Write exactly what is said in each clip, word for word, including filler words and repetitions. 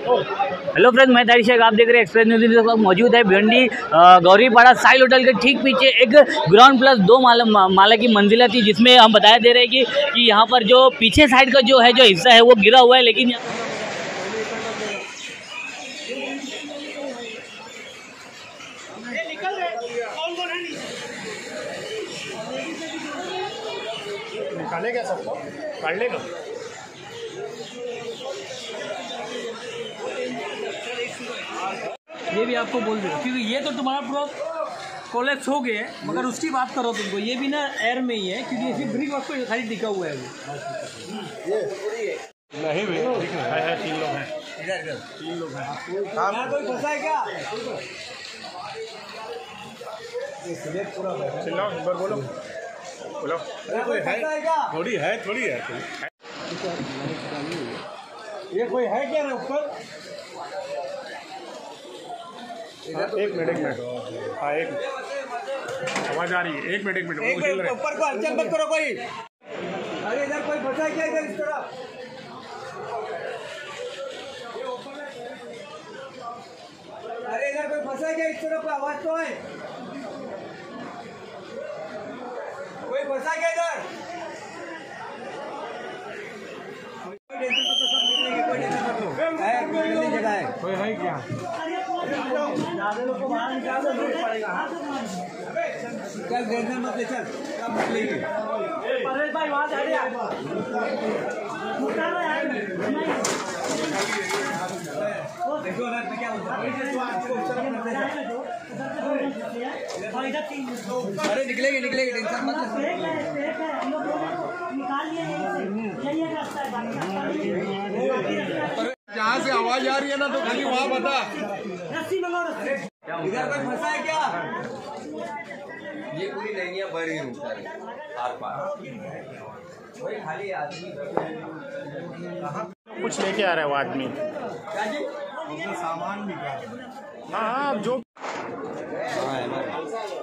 Hello friends, मैं तारिक शेख, आप देख रहे हैं एक्सप्रेस न्यूज़। मौजूद है भिवंडी गौरीपाड़ा साहिल होटल के ठीक पीछे एक ग्राउंड प्लस दो माला माला की मंजिला थी, जिसमें हम बताया दे रहे हैं कि, कि यहाँ पर जो पीछे साइड का जो है जो हिस्सा है वो गिरा हुआ है। लेकिन निकालेगा सबको, काट लेगा। ये भी आपको बोल दो, क्योंकि ये तो तुम्हारा पूरा कोलेप्स हो गया है, मगर उसकी बात करो तुमको, ये भी ना एयर में ही है, क्योंकि इसी ब्रिक वर्क पे खाली टिका हुआ है वो। ये नहीं भी है, है तीन लोग हैं, तीन लोग हैं। यहाँ कोई फंसा है क्या? चिल्लाओ, एक बार बोलो बोलो। कोई है थोड़ी है थोड़ी है ये कोई है क्या ना ऊपर? एक मिनट एक मिनट हाँ एक आवाज आ रही है, एक मिनट एक मिनट ऊपर को हलचल मत करो कोई। अरे इधर कोई फंसा है क्या? इधर इस तरह अरे इधर कोई फंसा है क्या? इस तरह कोई आवाज तो है, कोई फंसा क्या इधर? जगह है, कोई है क्या? ज्यादा लोग को बाहर निकाल दो, पड़ेगा। चल देखना मत ले, चल सब निकलेंगे। परेश भाई वहाँ जा रहे हैं। देखो ना क्या होता है। अरे निकलेंगे निकलेंगे, टेंशन मत ले। जहाँ से आवाज आ रही है ना तो खाली वहाँ बता। इधर कोई फंसा है क्या? ये पूरी नैनियाँ बढ़ रही हूँ आर पार, वही खाली आदमी कुछ लेके आ रहा है वो आदमी, सामान भी क्या? हाँ हाँ जो हाँ है ना।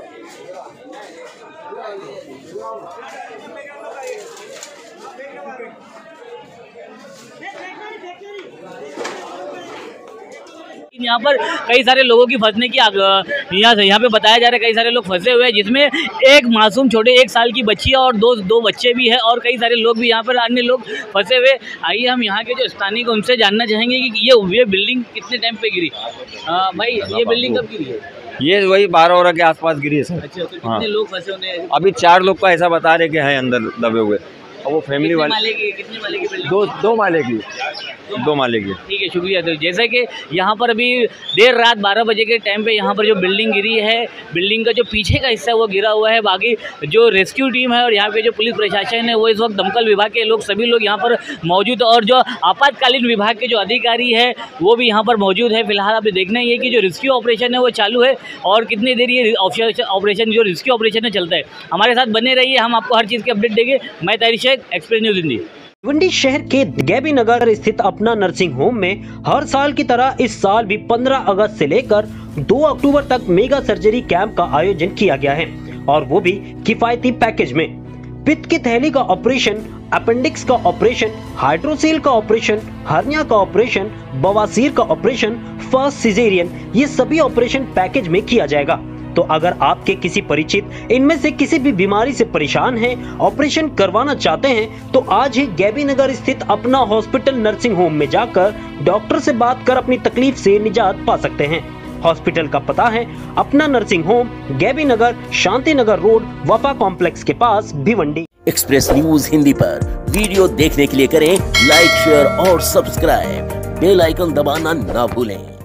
यहाँ पर कई सारे लोगों की फंसने की यहाँ यहाँ पे बताया जा रहा है, कई सारे लोग फंसे हुए हैं, जिसमें एक मासूम छोटे एक साल की बच्ची है और दो दो बच्चे भी हैं, और कई सारे लोग भी यहाँ पर अन्य लोग फंसे हुए। आइए हम यहाँ के जो स्थानीय को उनसे जानना चाहेंगे कि ये ये बिल्डिंग कितने टाइम पे गिरी। हाँ भाई, ये बिल्डिंग कब गिरी है? ये वही बारह वरह के आसपास गिरी है सर। अच्छा, तो कितने लोग फंसे होंगे? अभी चार लोग का ऐसा बता रहे कि है अंदर दबे हुए, और वो फैमिली वाले। माले की कितने माले की बिल्डिंग? दो दो माले की दो माले की। ठीक है, शुक्रिया। तो जैसे कि यहाँ पर अभी देर रात बारह बजे के टाइम पे यहाँ पर जो बिल्डिंग गिरी है, बिल्डिंग का जो पीछे का हिस्सा है वो गिरा हुआ है। बाकी जो रेस्क्यू टीम है और यहाँ पे जो पुलिस प्रशासन है वो इस वक्त दमकल विभाग के लोग सभी लोग यहाँ पर मौजूद, और जो आपातकालीन विभाग के जो अधिकारी है वो भी यहाँ पर मौजूद है। फिलहाल आप देखना ये कि जो रेस्क्यू ऑपरेशन है वो चालू है, और कितनी देर ये ऑपरेशन जो रेस्क्यू ऑपरेशन है चलता है। हमारे साथ बने रहिए, हम आपको हर चीज़ की अपडेट देंगे। मैं तारिक शेख, एक्सप्रेस न्यूज़ हिंदी। भिवंडी शहर के गैबी नगर स्थित अपना नर्सिंग होम में हर साल की तरह इस साल भी पंद्रह अगस्त से लेकर दो अक्टूबर तक मेगा सर्जरी कैंप का आयोजन किया गया है, और वो भी किफायती पैकेज में। पित्त की थैली का ऑपरेशन, अपेंडिक्स का ऑपरेशन, हाइड्रोसील का ऑपरेशन, हर्निया का ऑपरेशन, बवासीर का ऑपरेशन, फर्स्ट सिजेरियन, ये सभी ऑपरेशन पैकेज में किया जाएगा। तो अगर आपके किसी परिचित इनमें से किसी भी बीमारी से परेशान हैं, ऑपरेशन करवाना चाहते हैं, तो आज ही गैबी नगर स्थित अपना हॉस्पिटल नर्सिंग होम में जाकर डॉक्टर से बात कर अपनी तकलीफ से निजात पा सकते हैं। हॉस्पिटल का पता है अपना nursing home, Gaibi Nagar, Shanti Nagar road, Wafa complex के पास, भिवंडी। एक्सप्रेस न्यूज हिंदी पर वीडियो देखने के लिए करें लाइक, शेयर और सब्सक्राइब। बेल आइकन दबाना ना भूलें।